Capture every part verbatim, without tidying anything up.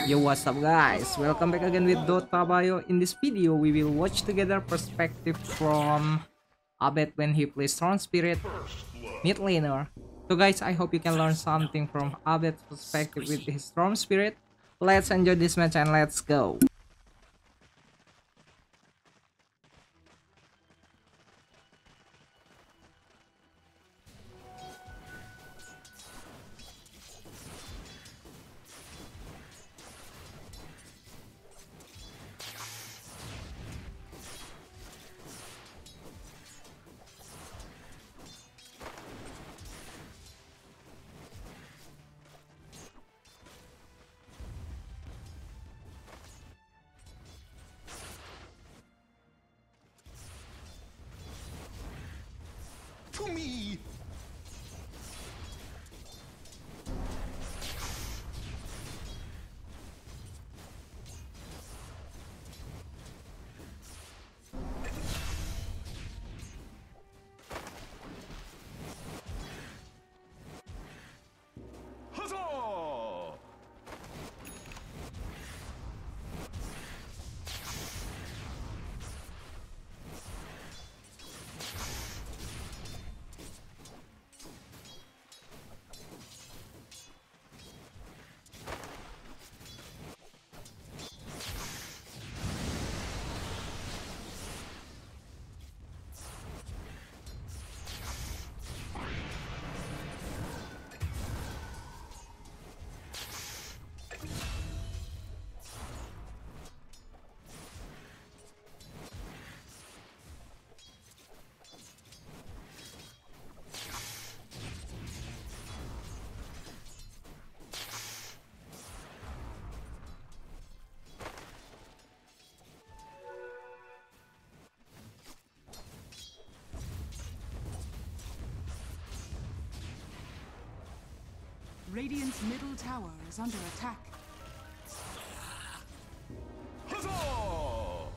Yo, what's up guys? Welcome back again with Dota Bio. In this video, we will watch together perspective from Abed when he plays Strong Spirit mid laner. So guys, I hope you can learn something from Abed's perspective with his Storm Spirit. Let's enjoy this match and let's go. To me! Huzzah! Radiant's middle tower is under attack. Huzzah!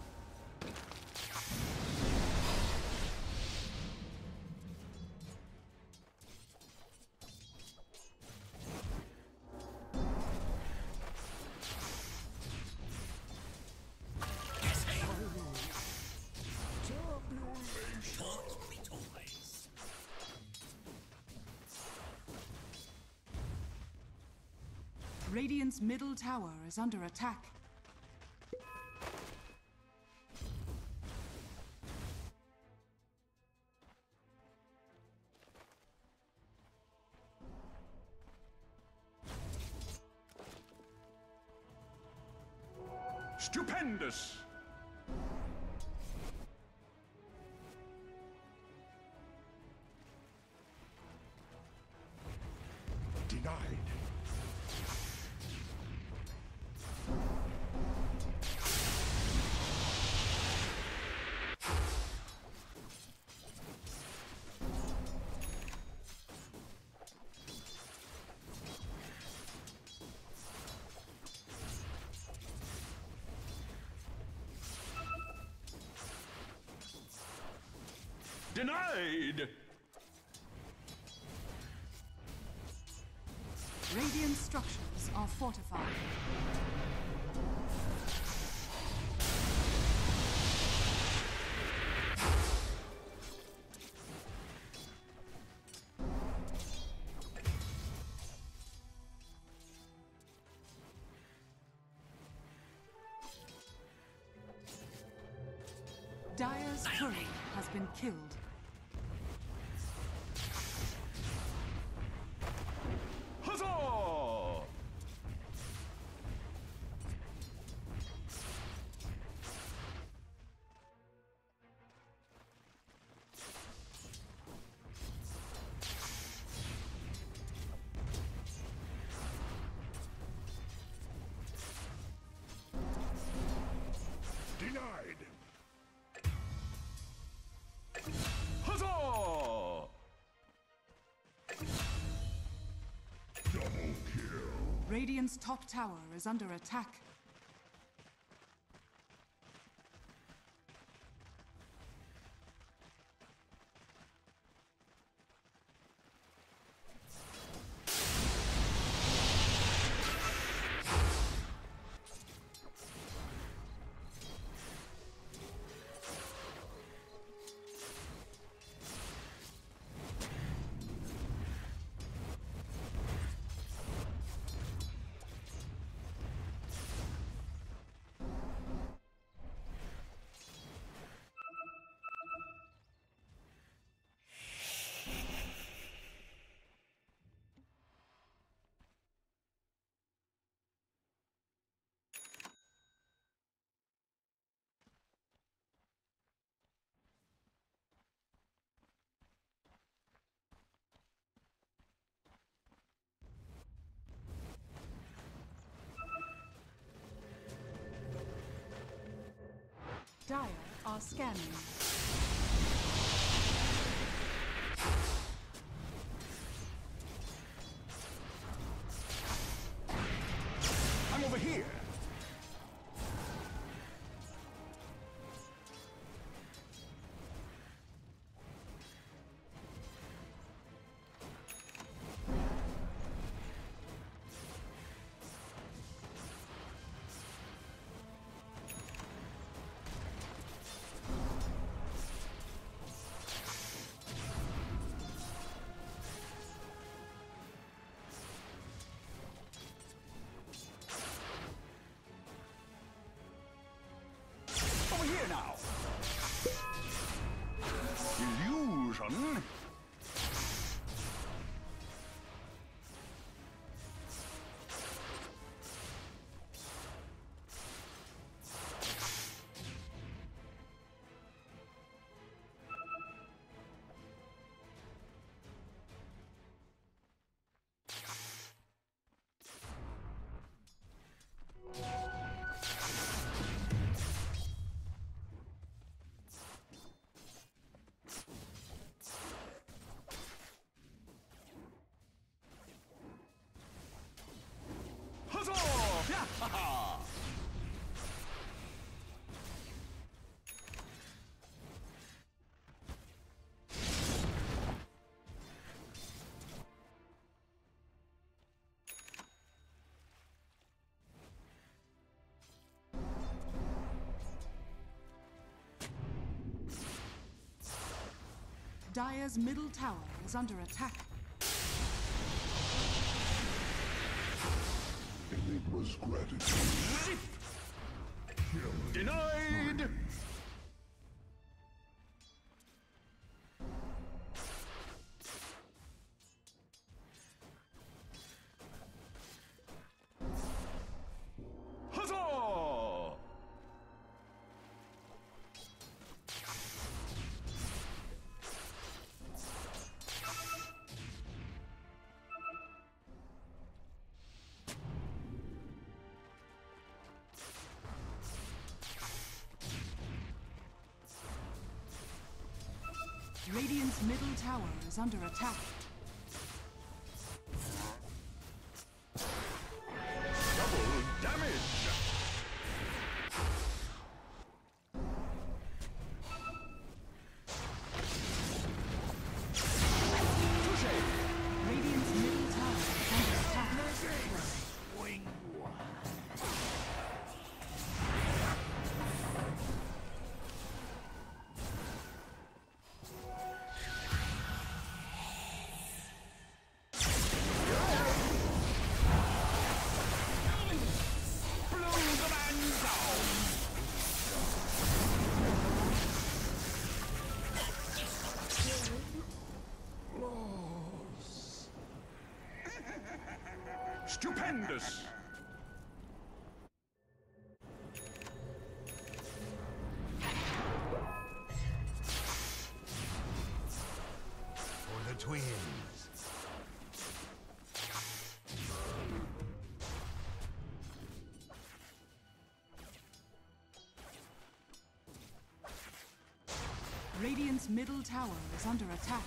Radiant's middle tower is under attack. Stupendous! Denied. Denied! Radiant structures are fortified. Dire's turret has been killed. Huzzah! Denied! Huzzah! Double kill. Radiant's top tower is under attack. Dire are scanning. I'm over here. Over here now. Illusion. Huzzah! Yeah! Dire's middle tower is under attack. Enigma's gratitude. Denied! Huzzah! Radiant's middle tower is under attack. Double damage! Touché! Radiant's middle tower is under attack. Blow the man down! Stupendous! For the twins. Radiant's middle tower is under attack.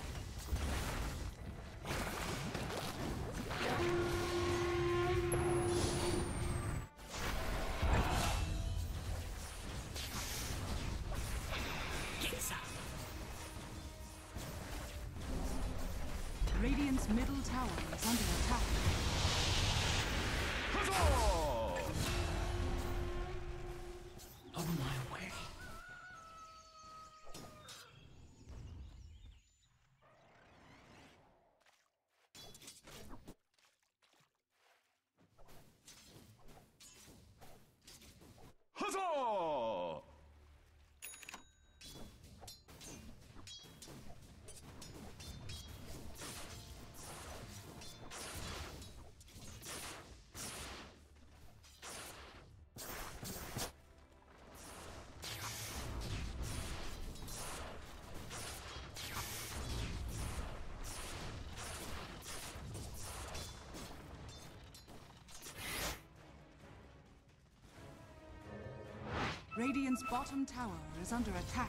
Radiant's middle tower is under attack. Huzzah! On my way. Huzzah! Radiant's bottom tower is under attack.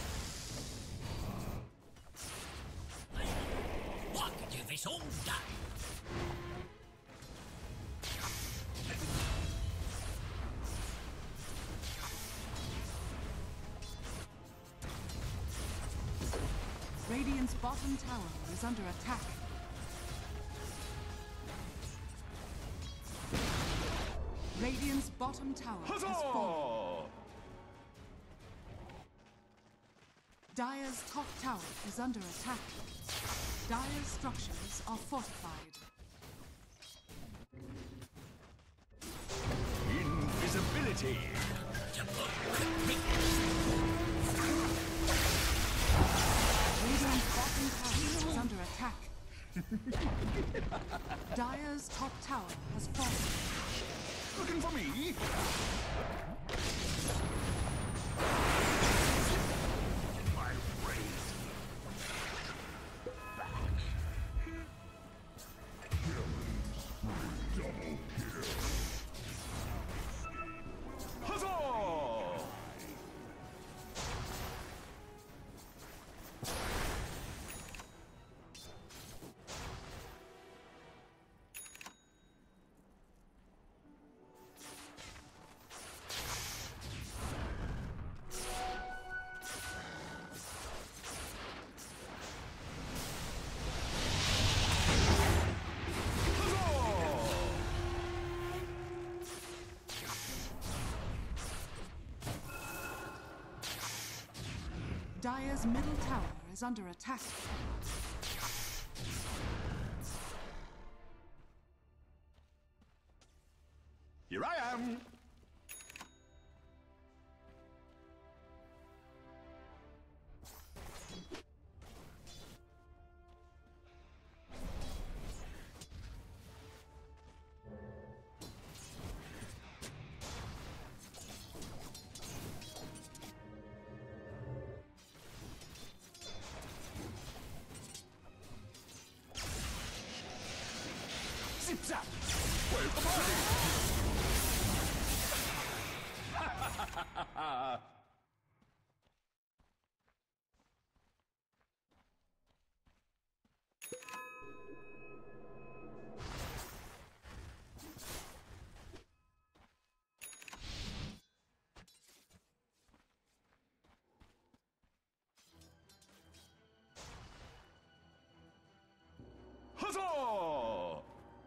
Radiant's bottom tower is under attack. Radiant's bottom tower has fallen. Huzzah! Dire's top tower is under attack. Dire's structures are fortified. Invisibility. Radiant's bottom tower is under attack. Dire's top tower has fallen. Looking for me? My race. Double kill. Huzzah! Dire's middle tower is under attack. Here I am. Zip zap. Where's the party? Huzzah!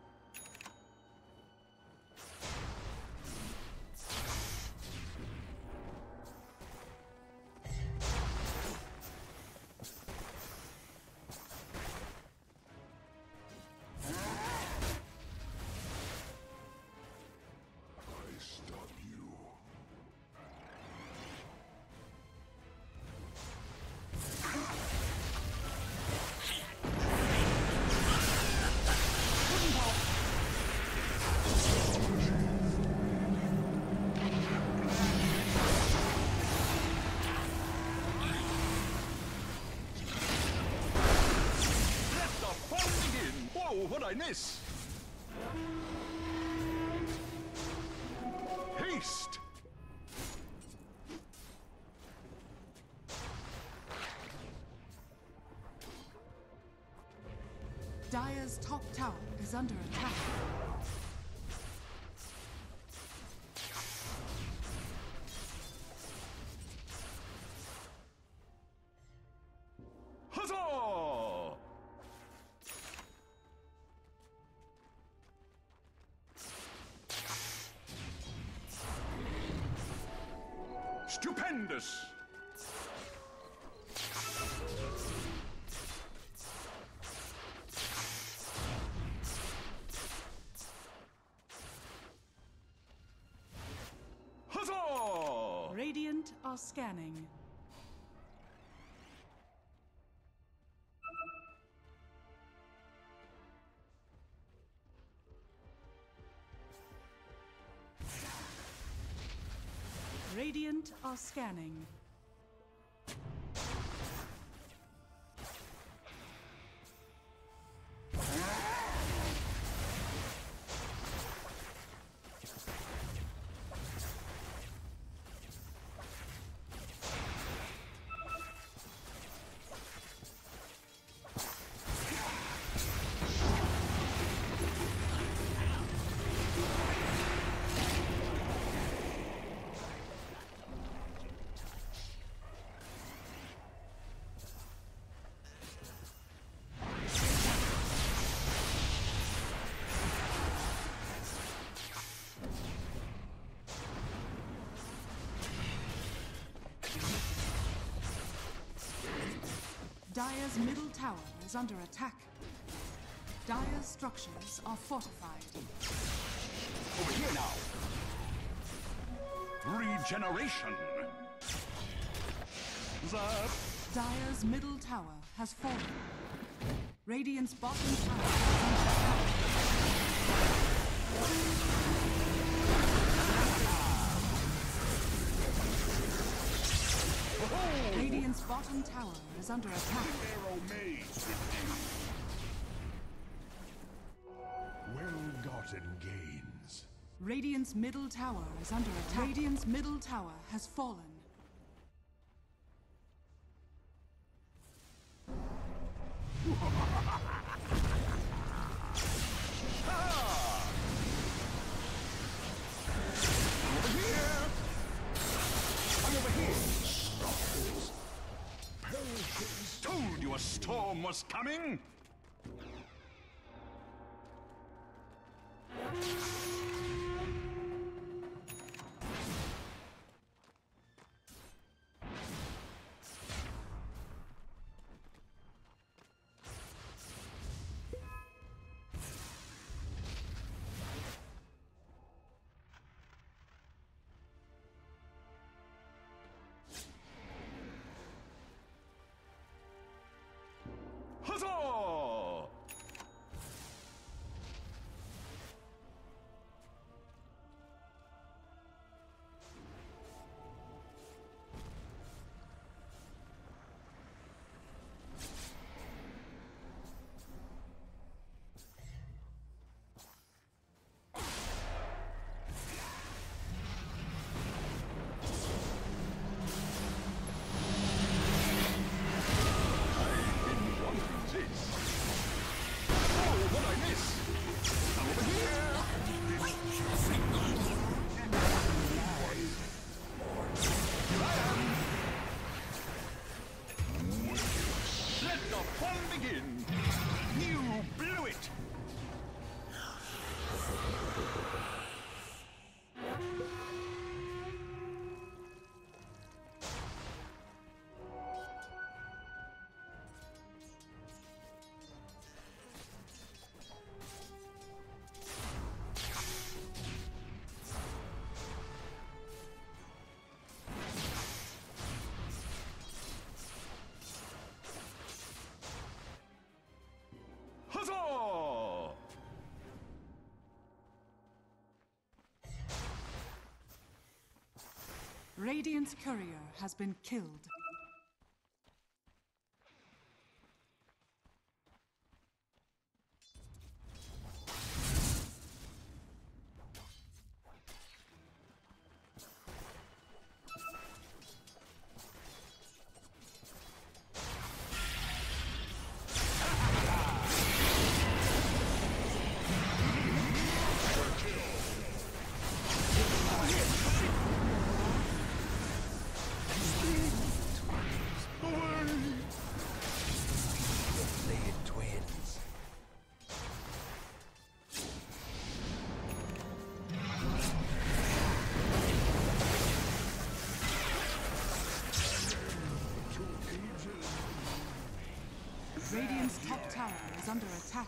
I stop you. Let the fun begin! Whoa, what'd I miss? Haste! Dire's top tower is under attack. Huzzah! Stupendous! Huzzah! Radiant are scanning. Radiant are scanning. Dire's middle tower is under attack. Dire's structures are fortified. Over here now. Regeneration. Zap. Dire's middle tower has fallen. Radiant's bottom tower is under attack. Radiant's bottom tower is under attack. Arrow maze. Well-gotten gains. Radiant's middle tower is under attack. Radiant's middle tower has fallen. Over here. I'm over here. Told you a storm was coming. Huzzah! Huzzah! Radiant's courier has been killed. Radiant's top tower is under attack.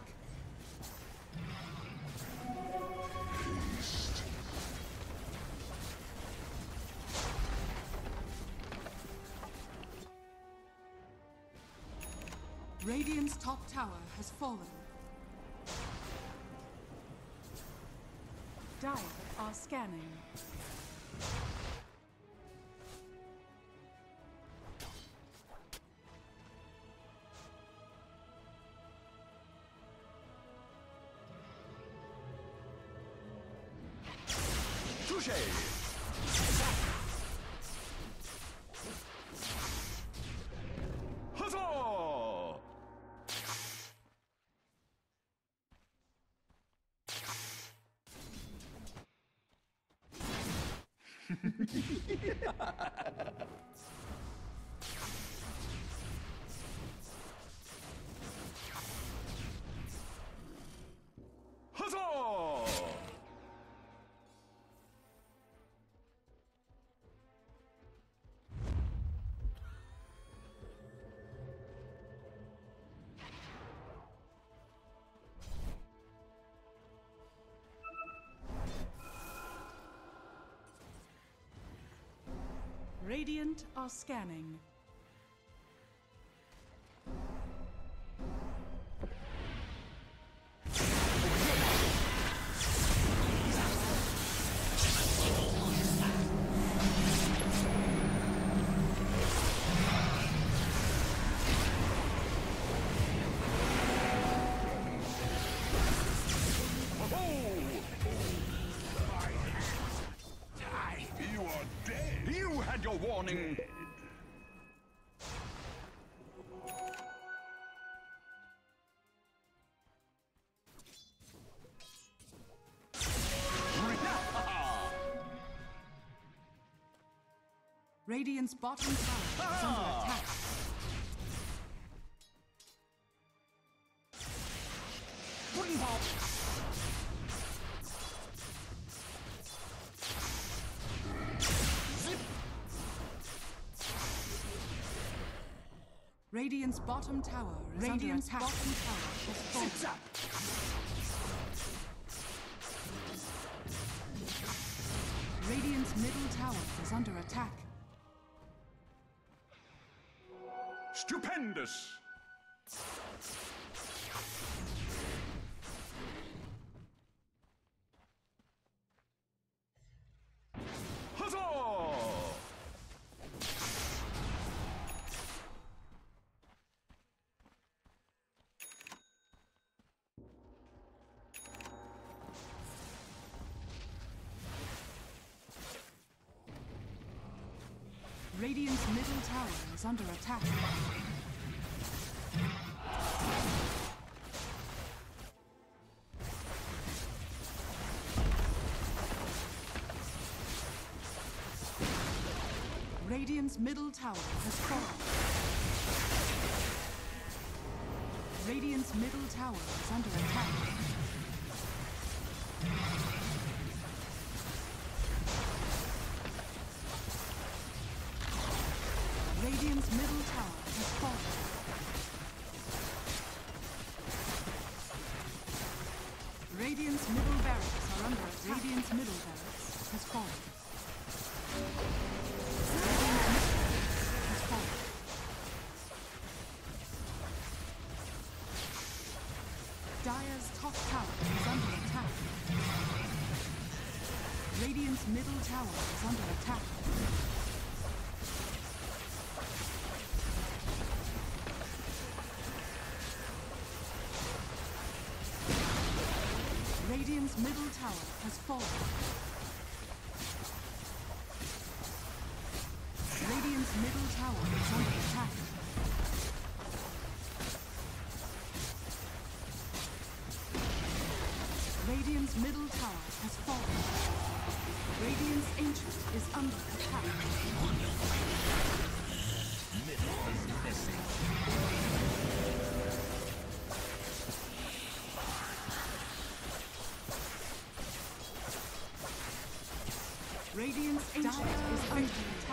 Radiant's top tower has fallen. Dire are scanning. Touche! Huzzah! Huzzah! Radiant are scanning. You are dead. You had your warning. Radiant's bottom tower is under attack. Wooden pop. Radiant's bottom tower is Radiant's under attack. bottom tower has fallen. Sits up. Radiant's middle tower is under attack. Stupendous. Huzzah! Radiant's middle tower is under attack. Radiant's middle tower has fallen. Radiant's middle tower is under attack. Radiant's middle tower has fallen. Radiant's middle barracks are under attack. Radiant's middle barracks has fallen. Dire's top tower is under attack. Radiant's middle tower is under attack. Radiant's middle tower has fallen. Radiant's middle tower is under attack. Radiant's middle tower has fallen. Radiant's ancient is under attack. Middle is missing. Radiant's ancient is under attack.